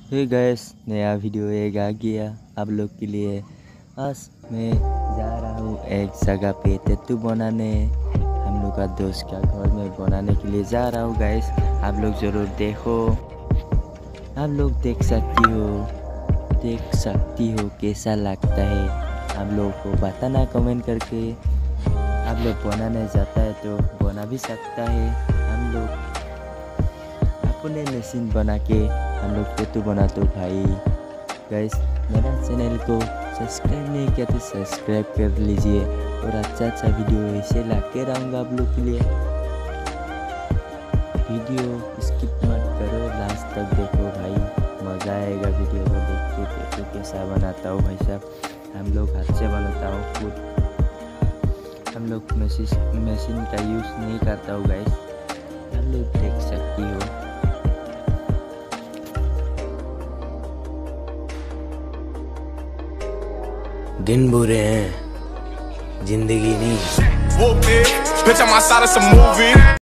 हे gas, नया video एक आ गया आप लोग के लिए। आज मैं जा रहा हूँ एक जगह पे टैटू बनाने। हम लोग का दोस्त का घर में बनाने के लिए जा रहा हूँ गैस। आप लोग ज़रूर देखो। आप लोग देख सकती हो कैसा लगता है। आप लोग को बताना कमेंट करके। आप लोग बनाने जाता है तो बना भी सकता है। हम लोग अपने मशीन बना के हम लोग टैटू बनाते भाई। गाइस, मेरा चैनल को सब्सक्राइब नहीं किया तो सब्सक्राइब कर लीजिए और अच्छा वीडियो ऐसे लाके रहूँगा आप लोग के लिए। वीडियो स्किप मत करो, लास्ट तक देखो भाई, मज़ा आएगा वीडियो को देख के। टैटू कैसा बनाता हूँ भाई साहब, हम लोग हाथ से बनाता हूँ खुद। हम लोग मशीन का यूज़ नहीं करता हूँ गाइस, हम लोग देख सकती हो। दिन बुरे हैं, जिंदगी नहीं। Whoop it, bitch, I'm outside of some movie.